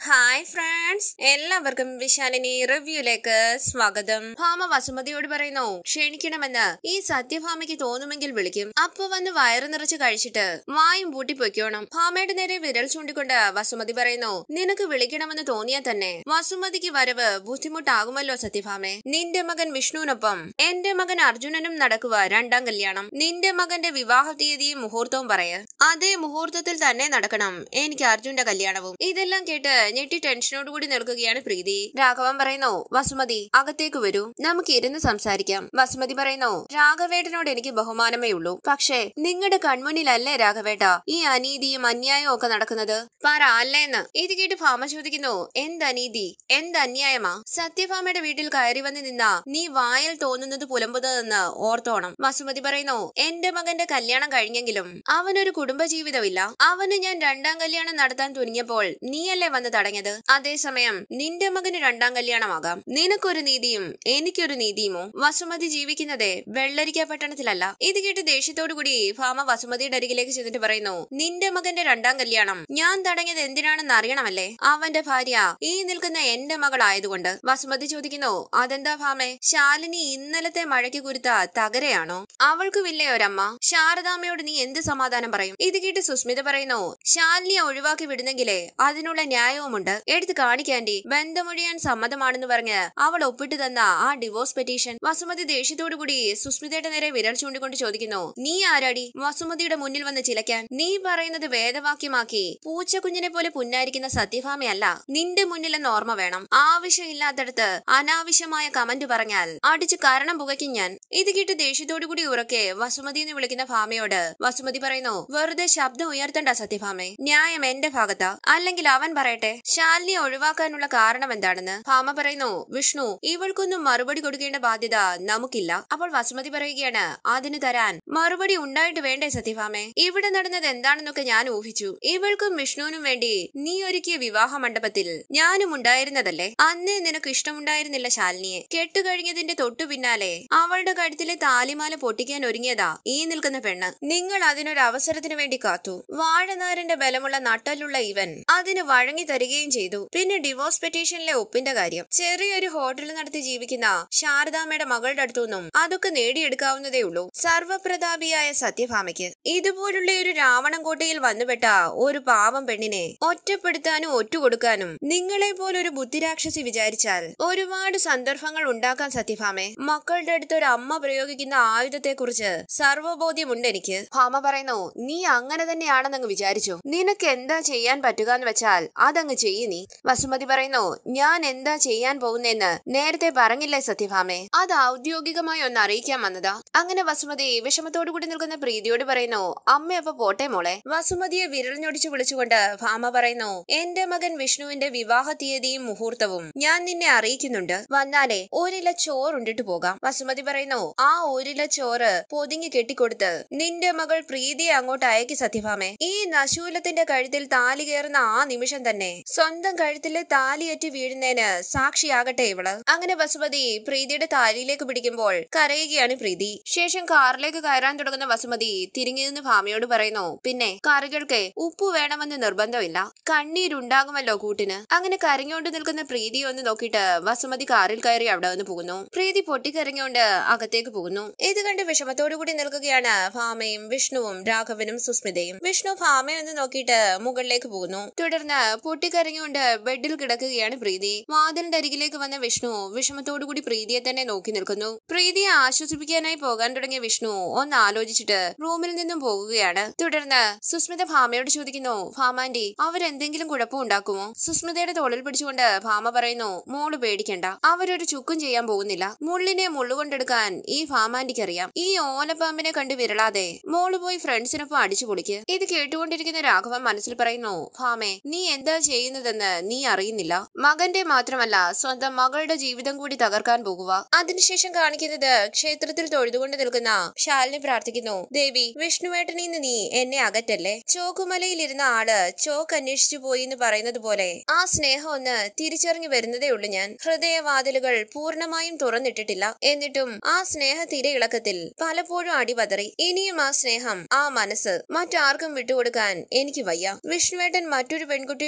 Hi friends, എല്ലാവർക്കും വിശാലിനി റിവ്യൂയിലേക്ക് സ്വാഗതം. ഭാമ വസുമതിയോട് പറയുന്നു, ക്ഷണിക്കണമെന്ന് ഈ സത്യഭാമയ്ക്ക് തോന്നുമെങ്കിൽ വിളിക്കും. അപ്പൊ വന്ന് വയറ് നിറച്ച് കഴിച്ചിട്ട് വായും പൂട്ടി പൊയ്ക്കോണം. ഭാമയുടെ നേരെ വിരൽ ചൂണ്ടിക്കൊണ്ട് വസുമതി പറയുന്നു, നിനക്ക് വിളിക്കണമെന്ന് തോന്നിയാൽ തന്നെ വസുമതിക്ക് വരവ് ബുദ്ധിമുട്ടാകുമല്ലോ സത്യഭാമേ. നിന്റെ മകൻ വിഷ്ണുവിനൊപ്പം എന്റെ മകൻ അർജുനനും നടക്കുക രണ്ടാം കല്യാണം. നിന്റെ മകന്റെ വിവാഹ തീയതിയും മുഹൂർത്തവും പറയ. അതേ മുഹൂർത്തത്തിൽ തന്നെ നടക്കണം എനിക്ക് അർജുന്റെ കല്യാണവും. ഇതെല്ലാം കേട്ട് ഞെട്ടി ടെൻഷനോടുകൂടി നിൽക്കുകയാണ് പ്രീതി. രാഘവൻ പറയുന്നു, വസുമതി അകത്തേക്ക് വരൂ, നമുക്ക് ഇരുന്ന് സംസാരിക്കാം. വസുമതി പറയുന്നു, രാഘവേട്ടനോട് എനിക്ക് ബഹുമാനമേ ഉള്ളൂ. പക്ഷേ നിങ്ങളുടെ കൺമുന്നിലല്ലേ രാഘവേട്ട ഈ അനീതിയും അന്യായവും ഒക്കെ നടക്കുന്നത്? പറ അല്ലേന്ന്. ഇത് കേട്ട് ഭാമ ചോദിക്കുന്നു, എന്തനീതി എന്തന്യായമാ? സത്യഭാമയുടെ വീട്ടിൽ കയറി വന്ന് നിന്നാ നീ വായിൽ തോന്നുന്നത് പുലമ്പുന്നതെന്ന് ഓർത്തോണം. വസുമതി പറയുന്നു, എന്റെ മകന്റെ കല്യാണം കഴിഞ്ഞെങ്കിലും അവനൊരു കുടുംബജീവിതമില്ല. അവന് ഞാൻ രണ്ടാം കല്യാണം നടത്താൻ തുനിഞ്ഞപ്പോൾ നീയല്ലേ വന്ന് തടഞ്ഞത്? അതേസമയം നിന്റെ മകന് രണ്ടാം കല്യാണമാകാം. നിനക്കൊരു നീതിയും എനിക്കൊരു നീതിയുമോ? വസുമതി ജീവിക്കുന്നതേ വെള്ളരിക്ക പട്ടണത്തിലല്ല. ഇത് കേട്ട് ദേഷ്യത്തോടു കൂടി ഭാമ വസുമതിയുടെ അരികിലേക്ക് ചെന്നിട്ട് പറയുന്നു, നിന്റെ മകന്റെ രണ്ടാം കല്യാണം ഞാൻ തടഞ്ഞത് എന്തിനാണെന്ന് അറിയണമല്ലേ? അവന്റെ ഭാര്യ ഈ നിൽക്കുന്ന എന്റെ മകളായതുകൊണ്ട്. വസുമതി ചോദിക്കുന്നു, അതെന്താ ഭാമേ? ശാലിനി ഇന്നലത്തെ മഴയ്ക്ക് കുരുത്ത തകരയാണോ? അവൾക്കുമില്ലേ ഒരമ്മ? ശാരദാമ്മയോട് നീ എന്ത് സമാധാനം പറയും? ഇത് കേട്ട് സുസ്മിത പറയുന്നു, ശാലിനിയെ ഒഴിവാക്കി വിടുന്നെങ്കിലേ അതിനുള്ള ന്യായവുമുണ്ട്. എടുത്ത് കാണിക്കാൻഡി. ബന്ധമൊഴിയാൻ സമ്മതമാണെന്ന് പറഞ്ഞ് അവൾ ഒപ്പിട്ട് തന്ന ആ ഡിവോഴ്സ് പെറ്റീഷൻ. വസുമതി ദേഷ്യത്തോടു കൂടി സുസ്മിതയുടെ നേരെ വിരൽ ചൂണ്ടിക്കൊണ്ട് ചോദിക്കുന്നു, നീ ആരാടി വസുമതിയുടെ മുന്നിൽ വന്ന് ചിലക്കാൻ? നീ പറയുന്നത് വേദവാക്യമാക്കി പൂച്ചക്കുഞ്ഞിനെ പോലെ പുന്നാരിക്കുന്ന സത്യഭാമയല്ല നിന്റെ മുന്നിലെന്ന് ഓർമ്മ വേണം. ആവശ്യമില്ലാത്തടത്ത് അനാവശ്യമായ കമന്റ് പറഞ്ഞാൽ അടിച്ച് കാരണം പുകയ്ക്കും ഞാൻ. ഇത് കേട്ട് ദേഷ്യത്തോടു കൂടി ഉറക്കെ വസുമതി എന്ന് വിളിക്കുന്ന ഭാമയോട് വസുമതി പറയുന്നു, വെറുതെ ശബ്ദം ഉയർത്തണ്ട സത്യഭാമേ. ന്യായം എന്റെ ഭാഗത്താ, അല്ലെങ്കിൽ അവൻ പറയട്ടെ. ശാലിനിയെ ഒഴിവാക്കാനുള്ള കാരണം എന്താണെന്ന്. ഭാമ പറയുന്നു, വിഷ്ണു ഇവൾക്കൊന്നും മറുപടി കൊടുക്കേണ്ട ബാധ്യത നമുക്കില്ല. അപ്പോൾ വസുമതി പറയുകയാണ്, അതിന് തരാൻ മറുപടി ഉണ്ടായിട്ട് വേണ്ടേ സത്യഭാമേ? ഇവിടെ നടന്നത് എന്താണെന്നൊക്കെ ഞാൻ ഊഹിച്ചു. ഇവൾക്കും വിഷ്ണുവിനും വേണ്ടി നീ ഒരുക്കിയ വിവാഹ മണ്ഡപത്തിൽ ഞാനും ഉണ്ടായിരുന്നതല്ലേ? അന്നേ നിനക്ക് ഇഷ്ടമുണ്ടായിരുന്നില്ല ശാലിനിയെ. കെട്ടുകഴിഞ്ഞതിന്റെ തൊട്ടു പിന്നാലെ അവളുടെ കഴുത്തിലെ താലിമാല പൊട്ടിക്കാൻ ഒരുങ്ങിയതാ ഈ നിൽക്കുന്ന പെണ്ണ്. നിങ്ങൾ അതിനൊരു അവസരത്തിന് വേണ്ടി കാത്തു. വാഴനാരിന്റെ ബലമുള്ള നട്ടലുള്ള ഇവൻ അതിന് വഴങ്ങി തരികയും ചെയ്തു. പിന്നെ ഡിവോഴ്സ് പെറ്റീഷനിലെ ഒപ്പിന്റെ കാര്യം. ചെറിയൊരു ഹോട്ടൽ നടത്തി ജീവിക്കുന്ന ശാരദാമ്മയുടെ മകളുടെ അടുത്തുനിന്നും അതൊക്കെ നേടിയെടുക്കാവുന്നതേ ഉള്ളൂ സർവപ്രതാപിയായ സത്യഭാമയ്ക്ക്. ഇതുപോലുള്ള ഒരു രാവണൻകോട്ടയിൽ വന്നുപെട്ട ഒരു പാവം പെണ്ണിനെ ഒറ്റപ്പെടുത്താനും ഒറ്റുകൊടുക്കാനും നിങ്ങളെ പോലൊരു ബുദ്ധിരാക്ഷസി വിചാരിച്ചാൽ ഒരുപാട് സന്ദർഭങ്ങൾ ഉണ്ടാക്കാൻ സത്യഭാമെ. മക്കളുടെ അടുത്ത് ഒരു അമ്മ പ്രയോഗിക്കുന്ന ആയുധത്തെ കുറിച്ച് സർവബോധ്യമുണ്ട് എനിക്ക്. ഭാമ പറയുന്നു, നീ അങ്ങനെ തന്നെയാണെന്നങ്ങ് വിചാരിച്ചു. നിനക്ക് എന്താ ചെയ്യാൻ പറ്റുക എന്ന് വെച്ചാൽ അതങ്ങ് ചെയ്യ് നീ. വസുമതി പറയുന്നു, ഞാൻ എന്താ ചെയ്യാൻ പോകുന്നെന്ന് നേരത്തെ പറഞ്ഞില്ലേ സത്യഭാമേ? അത് ഔദ്യോഗികമായി ഒന്ന് അറിയിക്കാൻ വന്നതാ. അങ്ങനെ വസുമതി വിഷമത്തോടു കൂടി നിൽക്കുന്ന പ്രീതിയോട് പറയുന്നു, അമ്മ അപ്പൊ പോട്ടെ മോളെ. വസുമതിയെ വിരൽ ഞൊടിച്ചു വിളിച്ചുകൊണ്ട് ഭാമ പറയുന്നു, എന്റെ മകൻ വിഷ്ണുവിന്റെ വിവാഹ തീയതിയും മുഹൂർത്തവും ഞാൻ നിന്നെ അറിയിക്കുന്നുണ്ട്. വന്നാലേ ഒരില ചോറുണ്ടിട്ട് പോകാം. വസുമതി പറയുന്നു, ആ ഒരില ചോറ് പൊതിഞ്ഞു കെട്ടിക്കൊടുത്ത് നിന്റെ മകൾ പ്രീതിയെ അങ്ങോട്ട് അയക്കി സത്യഭാമേ. ഈ നശൂലത്തിന്റെ കഴുത്തിൽ താലി കയറുന്ന ആ നിമിഷം തന്നെ സ്വന്തം കഴുത്തിലെ താലിയേറ്റ് വീഴുന്നതിന് സാക്ഷിയാകട്ടെ ഇവള്. അങ്ങനെ വസുമതി പ്രീതിയുടെ താലിയിലേക്ക് പിടിക്കുമ്പോൾ കരയുകയാണ് പ്രീതി. ശേഷം കാറിലേക്ക് കയറാൻ തുടങ്ങുന്ന വസുമതി തിരിഞ്ഞു നിന്ന് ഭാമയോട് പറയുന്നു, പിന്നെ കറികൾക്ക് ഉപ്പ് വേണമെന്ന് നിർബന്ധമില്ല, കണ്ണീരുണ്ടാകുമല്ലോ കൂട്ടിന്. അങ്ങനെ കരഞ്ഞുകൊണ്ട് നിൽക്കുന്ന പ്രീതിയെ ഒന്ന് നോക്കിയിട്ട് വസുമതി കാറിൽ കയറി അവിടെ വന്ന് പോകുന്നു. പ്രീതി പൊട്ടിക്കരഞ്ഞുകൊണ്ട് അകത്തേക്ക് പോകുന്നു. ഇത് കണ്ട് വിഷമത്തോടു കൂടി നിൽക്കുകയാണ് ഭാമയും വിഷ്ണുവും രാഘവനും സുസ്മിതയും. വിഷ്ണു ഭാമയെ ഒന്ന് നോക്കിയിട്ട് മുകളിലേക്ക് പോകുന്നു. തുടർന്ന് പൊട്ടിക്കരഞ്ഞുകൊണ്ട് ബെഡിൽ കിടക്കുകയാണ് പ്രീതി. വാതിലിന്റെ അരികിലേക്ക് വന്ന വിഷ്ണു വിഷമത്തോടുകൂടി പ്രീതിയെ തന്നെ നോക്കി നിൽക്കുന്നു. പ്രീതിയെ ആശ്വസിപ്പിക്കാനായി പോകാൻ തുടങ്ങിയ വിഷ്ണു ഒന്ന് ആലോചിച്ചിട്ട് റൂമിൽ നിന്നും പോകുകയാണ്. തുടർന്ന് സുസ്മിത ഭാമയോട് ചോദിക്കുന്നു, ഭാമാന്റി അവരെന്തെങ്കിലും കുഴപ്പമുണ്ടാക്കുമോ? സുസ്മിതയുടെ തോളിൽ പിടിച്ചുകൊണ്ട് ഭാമ പറയുന്നു, മോള് പേടിക്കണ്ട, അവരൊരു ചുക്കും ചെയ്യാൻ പോകുന്നില്ല. മുള്ളിനെ മുള്ളുകൊണ്ടെടുക്കാൻ ഈ ഭാമാന്റിക്ക് അറിയാം. ഈ ഓലപ്പാമ്പിനെ കണ്ട് വിരളാതെ മോള് പോയി ഫ്രണ്ട്സിനൊപ്പം അടിച്ചു പൊളിക്ക്. ഇത് കേട്ടുകൊണ്ടിരിക്കുന്ന രാഘവൻ മനസ്സിൽ പറയുന്നു, ഭാമേ നീ എന്താ ചെയ്യുന്നതെന്ന് നീ അറിയുന്നില്ല. മകന്റെ മാത്രമല്ല സ്വന്തം മകളുടെ ജീവിതം കൂടി തകർക്കാൻ പോകുക. അതിനുശേഷം കാണിക്കുന്നത് ക്ഷേത്രത്തിൽ തൊഴുതുകൊണ്ട് നിൽക്കുന്ന ശാലിനി പ്രാർത്ഥിക്കുന്നു, ദേവി വിഷ്ണുവേട്ടനിന്ന് നീ എന്നെ അകറ്റല്ലേ. ചോക്കുമലയിൽ ഇരുന്ന ആള് ചോക്ക് അന്വേഷിച്ചു പോയി എന്ന് പറയുന്നത് പോലെ ആ സ്നേഹം ഒന്ന് തിരിച്ചറിഞ്ഞു വരുന്നതേ ഉള്ളൂ ഞാൻ. ഹൃദയവാതിലുകൾ പൂർണ്ണമായും തുറന്നിട്ടിട്ടില്ല. എന്നിട്ടും ആ സ്നേഹ തിരയിളക്കത്തിൽ പലപ്പോഴും അടിപതറി. ഇനിയും ആ സ്നേഹം ആ മനസ്സ് മറ്റാർക്കും വിട്ടുകൊടുക്കാൻ എനിക്ക് വയ്യ. വിഷ്ണുവേട്ടൻ മറ്റൊരു പെൺകുട്ടിയുടെ കഴുത്തിൽ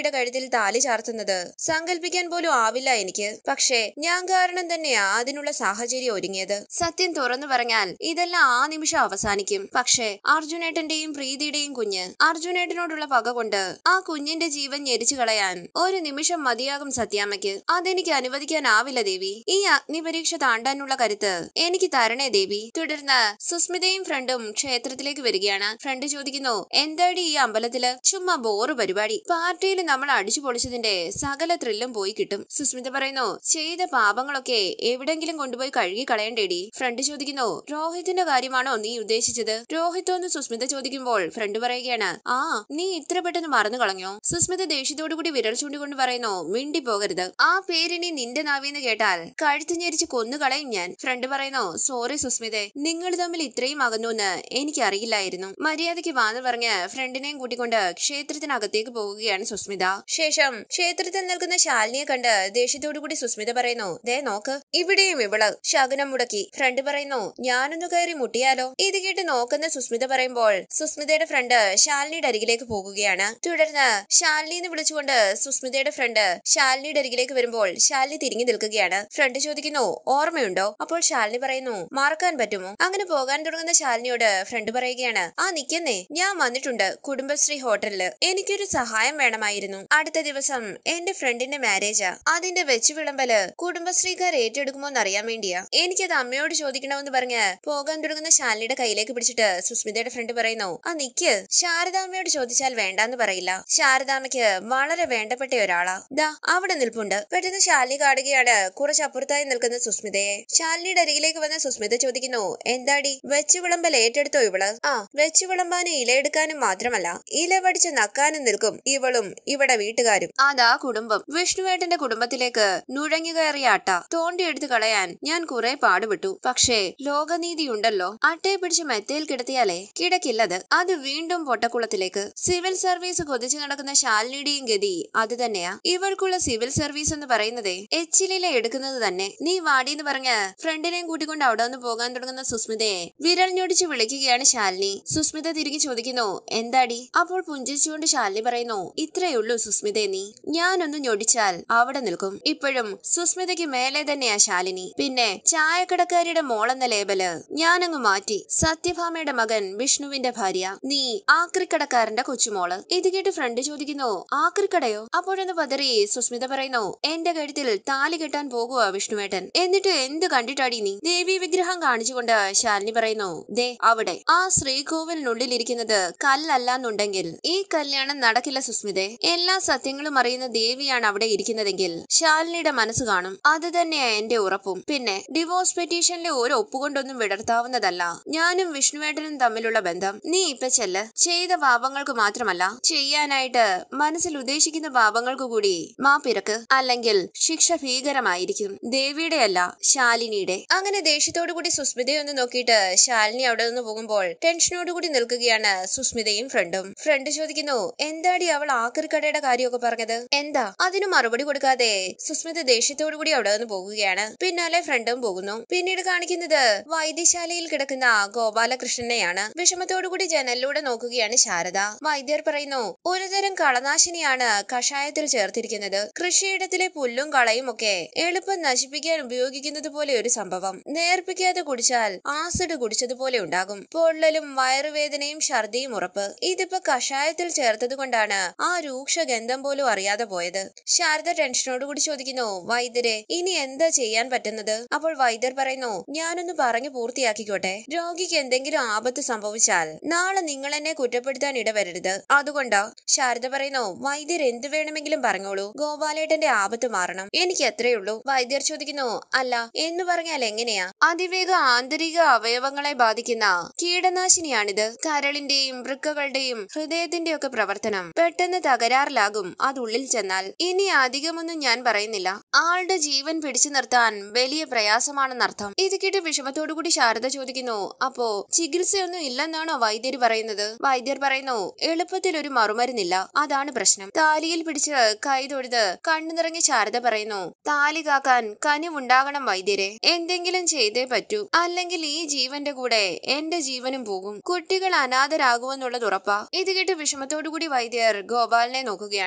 താലി ചാർത്തുന്നത് സങ്കല്പിക്കാൻ പോലും ആവില്ല എനിക്ക്. പക്ഷേ ഞാൻ കാരണം തന്നെയാ അതിനുള്ള സാഹചര്യം ഒരുങ്ങിയത്. സത്യം തുറന്നു പറഞ്ഞാൽ ഇതെല്ലാം ആ നിമിഷം അവസാനിക്കും. പക്ഷേ അർജുനേട്ടന്റെയും പ്രീതിയുടെയും കുഞ്ഞ്, അർജുനേട്ടനോടുള്ള പക കൊണ്ട് ആ കുഞ്ഞിന്റെ ജീവൻ ഞെരിച്ചു കളയാൻ ഒരു നിമിഷം മതിയാകും സത്യാമ്മയ്ക്ക്. അതെനിക്ക് അനുവദിക്കാനാവില്ല ദേവി. ഈ അഗ്നിപരീക്ഷ താണ്ടാനുള്ള കരുത്ത് എനിക്ക് തരണേ ദേവി. തുടർന്ന് സുസ്മിതയും ഫ്രണ്ടും ക്ഷേത്രത്തിലേക്ക് വരികയാണ്. ഫ്രണ്ട് ചോദിക്കുന്നു, എന്താടി ഈ അമ്പലത്തില്? ചുമ്മാ ബോറ് പരിപാടി. പാർട്ടിയിൽ നമ്മൾ അടിച്ചു പൊളിച്ചതിന്റെ സകല ത്രില്ലും പോയി കിട്ടും. സുസ്മിത പറയുന്നു, ചെയ്ത പാപങ്ങളൊക്കെ എവിടെങ്കിലും കൊണ്ടുപോയി കഴുകി കളയണ്ടേടി. ഫ്രണ്ട് ചോദിക്കുന്നു, രോഹിത്തിന്റെ കാര്യമാണോ നീ ഉദ്ദേശിച്ചത്? രോഹിത്തോന്ന് സുസ്മിത ചോദിക്കുമ്പോൾ ഫ്രണ്ട് പറയുകയാണ്, ആ നീ ഇത്ര പെട്ടെന്ന് മറന്നു കളഞ്ഞോ? സുസ്മിത ദേഷ്യത്തോടു കൂടി വിരൽ ചൂണ്ടിക്കൊണ്ട് പറയുന്നു, മിണ്ടി പോകരുത്. ആ പേരിനി നിന്റെ നാവിന്ന് കേട്ടാൽ കഴുത്ത് ഞെരിച്ച് കൊന്നുകളയും ഞാൻ. ഫ്രണ്ട് പറയുന്നു, സോറി സുസ്മിതെ, നിങ്ങൾ തമ്മിൽ ഇത്രയും അകന്നുവെന്ന് എനിക്കറിയില്ലായിരുന്നു. മര്യാദയ്ക്ക് വാന്ന് പറഞ്ഞ് ഫ്രണ്ടിനെയും കൂട്ടിക്കൊണ്ട് ക്ഷേത്രത്തിനകത്തേക്ക് പോകുകയാണ് സുസ്മിത. ശേഷം ക്ഷേത്രത്തിൽ നിൽക്കുന്ന ശാലിനിയെ കണ്ട് ദേഷ്യത്തോടു കൂടി സുസ്മിത പറയുന്നു, ദേ നോക്ക്, ഇവിടെയും ഇവള് ശകുനം മുടക്കി. ഫ്രണ്ട് പറയുന്നു, ഞാനൊന്ന് കയറി മുട്ടിയാലോ? ഇത് കേട്ട് നോക്കുന്ന സുസ്മിത പറയുമ്പോൾ സുസ്മിതയുടെ ഫ്രണ്ട് ശാലിനിയുടെ അരികിലേക്ക് പോകുകയാണ്. തുടർന്ന് ശാലിനി എന്ന് വിളിച്ചുകൊണ്ട് സുസ്മിതയുടെ ഫ്രണ്ട് ശാലിനിയുടെ അരികിലേക്ക് വരുമ്പോൾ ശാലിനി തിരിഞ്ഞു നിൽക്കുകയാണ്. ഫ്രണ്ട് ചോദിക്കുന്നു, ഓർമ്മയുണ്ടോ? അപ്പോൾ ശാലിനി പറയുന്നു, മറക്കാൻ പറ്റുമോ? അങ്ങനെ പോകാൻ തുടങ്ങുന്ന ശാലിനിയോട് ഫ്രണ്ട് പറയുകയാണ്, ആ നിക്കുന്നേ, ഞാൻ വന്നിട്ടുണ്ട് കുടുംബശ്രീ ഹോട്ടലില്. എനിക്കൊരു സഹായം വേണമായിരുന്നു. അടുത്ത ദിവസം എന്റെ ഫ്രണ്ടിന്റെ മാരേജാ. അതിന്റെ വെച്ചു വിളമ്പല് കുടുംബശ്രീക്കാർ ഏറ്റെടുക്കുമോ എന്നറിയാൻ വേണ്ടിയാ. എനിക്കത് അമ്മയോട് ചോദിക്കണമെന്ന് പറഞ്ഞ് പോകാൻ തുടങ്ങുന്ന ശാലിനിയുടെ കയ്യിലേക്ക് പിടിച്ചിട്ട് സുസ്മിതയുടെ ഫ്രണ്ട് പറയുന്നു, ആ നിക്ക്, ശാരദാമ്മയോട് ചോദിച്ചാൽ വേണ്ടാന്ന് പറയില്ല. ശാരദാമ്മയ്ക്ക് വളരെ വേണ്ടപ്പെട്ട ഒരാളാ. ദാ അവിടെ നിൽപ്പുണ്ട്. പെട്ടെന്ന് ശാലിനി കാണുകയാണ് കുറച്ചപ്പുറത്തായി നിൽക്കുന്ന സുസ്മിതയെ. ശാലിനിയുടെ അരികിലേക്ക് വന്ന സുസ്മിത ചോദിക്കുന്നു, എന്താടി വെച്ചു വിളമ്പൽ ഏറ്റെടുത്തോ ഇവള്? ആ, വെച്ചു വിളമ്പാനും ഇലയെടുക്കാനും മാത്രമല്ല, ഇല പഠിച്ച് നക്കാനും നിൽക്കും ഇവളും ഇവിടെ വീട്ടുകാരും. അതാ കുടുംബം. വിഷ്ണുവേട്ടന്റെ കുടുംബത്തിലേക്ക് നുഴഞ്ഞു കയറിയ അട്ട തോണ്ടിയെടുത്ത് കളയാൻ ഞാൻ കുറെ പാടുപെട്ടു. പക്ഷേ ലോകനീതിയുണ്ടല്ലോ, അട്ടയെ പിടിച്ച് മെത്തയിൽ കിടത്തിയാലേ കിടക്കില്ലത്. അത് വീണ്ടും പൊട്ടക്കുളത്തിലേക്ക്. സിവിൽ സർവീസ് കൊതിച്ചു നടക്കുന്ന ശാലിനിയുടെയും ഗതി അത് തന്നെയാ. ഇവൾക്കുള്ള സിവിൽ സർവീസ് എന്ന് പറയുന്നതേ എച്ചിലിലെ എടുക്കുന്നത് തന്നെ. നീ വാടിയെന്ന് പറഞ്ഞ് ഫ്രണ്ടിനെയും കൂട്ടിക്കൊണ്ട് അവിടെ നിന്ന് പോകാൻ തുടങ്ങുന്ന സുസ്മിതയെ വിരൽ ഞൊടിച്ച് വിളിക്കുകയാണ് ശാലിനി. സുസ്മിത തിരികെ ചോദിക്കുന്നു, എന്താടി? അപ്പോൾ പുഞ്ചിച്ചുകൊണ്ട് ശാലിനി പറയുന്നു, ഇത്രയുള്ളൂ സുസ്മിതേ നീ. ഞാനൊന്ന് ഞൊടിച്ചാൽ അവിടെ നിൽക്കും. ഇപ്പോഴും സുസ്മിതയ്ക്ക് മേലെ തന്നെയാ ശാലിനി. പിന്നെ ചായക്കടക്കാരിയുടെ മോളെന്ന ലേബല് ഞാനങ്ങ് മാറ്റി. സത്യഭാമയുടെ മകൻ വിഷ്ണുവിന്റെ ഭാര്യ, നീ ആക്രിക്കടക്കാരന്റെ കൊച്ചുമോള്. ഇത് കേട്ട് ഫ്രണ്ട് ചോദിക്കുന്നു, ആക്രിക്കടയോ? അപ്പോഴൊന്ന് പതറി സുസ്മിത പറയുന്നു, എന്റെ കഴുത്തിൽ താലി കെട്ടാൻ പോകുക വിഷ്ണുവേട്ടൻ. എന്നിട്ട് എന്ത് കണ്ടിട്ടാടി നീ? ദേവി വിഗ്രഹം കാണിച്ചുകൊണ്ട് ശാലിനി പറയുന്നു, ദേ അവിടെ ആ ശ്രീകോവിലിനുള്ളിലിരിക്കുന്നത് കല്ലല്ലാന്നുണ്ടെങ്കിൽ ഈ കല്യാണം നടക്കില്ല സുസ്മിതെ. എല്ലാ സത്യങ്ങളും അറിയുന്ന ദേവിയാണ് അവിടെ ഇരിക്കുന്നതെങ്കിൽ ശാലിനിയുടെ മനസ്സ് കാണും. അത് തന്നെയാ എന്റെ ഉറപ്പും. പിന്നെ ഡിവോഴ്സ് പെറ്റീഷനിലെ ഒരു ഒപ്പുകൊണ്ടൊന്നും വിടർത്താവുന്നതല്ല ഞാനും വിഷ്ണുവേട്ടനും തമ്മിലുള്ള ബന്ധം. നീ ഇപ്പൊ ചെല്ല്. ചെയ്ത പാപങ്ങൾക്ക് മാത്രമല്ല, ചെയ്യാനായിട്ട് മനസ്സിൽ ഉദ്ദേശിക്കുന്ന പാപങ്ങൾക്ക് കൂടി മാപ്പിരക്ക്. അല്ലെങ്കിൽ ശിക്ഷ ഭീകരമായിരിക്കും. ദേവിയുടെ അല്ല, ശാലിനിയുടെ. അങ്ങനെ ദേഷ്യത്തോടു കൂടി സുസ്മിതയെ ഒന്ന് നോക്കിയിട്ട് ശാലിനി അവിടെ നിന്ന് പോകുമ്പോൾ ടെൻഷനോടുകൂടി നിൽക്കുകയാണ് സുസ്മിതയും ഫ്രണ്ടും. ഫ്രണ്ട് ചോദിക്കുന്നു, എന്താടി അവൾ ആക്രിക്കടയുടെ കാര്യമൊക്കെ പറഞ്ഞത്? എന്താ? അതിന് മറുപടി കൊടുക്കാതെ സുസ്മിത ദേഷ്യത്തോടു കൂടി അവിടെ നിന്ന് പോകുകയാണ്. പിന്നാലെ ഫ്രണ്ടും പോകുന്നു. പിന്നീട് കാണിക്കുന്നത് വൈദ്യശാലയിൽ കിടക്കുന്ന ഗോപാലകൃഷ്ണനെയാണ്. വിഷമത്തോടുകൂടി ജനലിലൂടെ നോക്കുകയാണ് ശാരദ. വൈദ്യർ പറയുന്നു, ഒരുതരം കളനാശിനിയാണ് കഷായത്തിൽ ചേർത്തിരിക്കുന്നത്. കൃഷിയിടത്തിലെ പുല്ലും കളയും ഒക്കെ എളുപ്പം നശിപ്പിക്കാൻ ഉപയോഗിക്കുന്നത് പോലെ ഒരു സംഭവം. നേർപ്പിക്കാതെ കുടിച്ചാൽ ആസിഡ് കുടിച്ചതുപോലെ ഉണ്ടാകും. പൊള്ളലും വയറുവേദനയും ഛർദിയും ഉറപ്പ്. ഇതിപ്പോ കഷായത്തിൽ ചേർത്തത് കൊണ്ടാണ് ആ രൂക്ഷ ഗന്ധം പോലും അറിയാതെ പോയത്. ശാരദ ടെൻഷനോടുകൂടി ചോദിക്കുന്നു, വൈദ്യരെ ഇനി എന്താ ചെയ്യാൻ പറ്റുന്നത്? അപ്പോൾ വൈദ്യർ പറയുന്നു, ഞാനൊന്ന് പറഞ്ഞു പൂർത്തിയാക്കിക്കോട്ടെ. രോഗിക്ക് എന്തെങ്കിലും ആപത്ത് സംഭവിച്ചാൽ നാളെ നിങ്ങൾ എന്നെ കുറ്റപ്പെടുത്താൻ ഇടവരരുത്. അതുകൊണ്ടാ. ശാരദ പറയുന്നു, വൈദ്യർ എന്ത് വേണമെങ്കിലും പറഞ്ഞോളൂ, ഗോപാലേട്ടന്റെ ആപത്ത് മാറണം, എനിക്ക് എത്രയുള്ളൂ. വൈദ്യർ ചോദിക്കുന്നു, അല്ല എന്ന് പറഞ്ഞാൽ എങ്ങനെയാ? അതിവേഗ ആന്തരിക അവയവങ്ങളെ ബാധിക്കുന്ന കീടനാശിനിയാണിത്. കരളിന്റെയും വൃക്കകളുടെയും ഹൃദയത്തിന്റെ ഒക്കെ പ്രവർത്തനം പെട്ടെന്ന് തകരാറിലാകും അതുള്ളിൽ ചെന്നാൽ. ഇനി അധികമൊന്നും ഞാൻ പറയുന്നില്ല. ആളുടെ ജീവൻ പിടിച്ചു നിർത്താൻ വലിയ പ്രയാസമാണെന്നർത്ഥം. ഇത് കേട്ട് വിഷമത്തോടുകൂടി ശാരദ ചോദിക്കുന്നു, അപ്പോ ചികിത്സയൊന്നും ഇല്ലെന്നാണോ വൈദ്യര് പറയുന്നത്? വൈദ്യർ പറയുന്നു, എളുപ്പത്തിൽ ഒരു മറുമരുന്നില്ല, അതാണ് പ്രശ്നം. താലിയിൽ പിടിച്ച് കൈ തൊഴുത് കണ്ണു നിറഞ്ഞ് ശാരദ പറയുന്നു, താലി കാക്കാൻ കനിവുണ്ടാകണം വൈദ്യരെ. എന്തെങ്കിലും ചെയ്തേ പറ്റൂ, അല്ലെങ്കിൽ ഈ ജീവന്റെ കൂടെ എന്റെ ജീവനും പോകും. കുട്ടികൾ അനാഥരാകുമെന്നുള്ളത് ഉറപ്പാ. ഇത് കേട്ട് വിഷമത്തോടുകൂടി വൈദ്യർ ഗോപാലിനെ നോക്കുകയാണ്.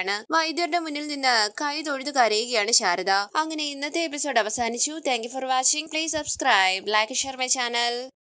കരയുകയാണ്. വൈദ്യരുടെ മുന്നിൽ നിന്ന് കൈ തൊഴുത് കരയുകയാണ് ശാരദ. അങ്ങനെ ഇന്നത്തെ എപ്പിസോഡ് അവസാനിച്ചു. Thank you for watching. Please subscribe, like, share my channel.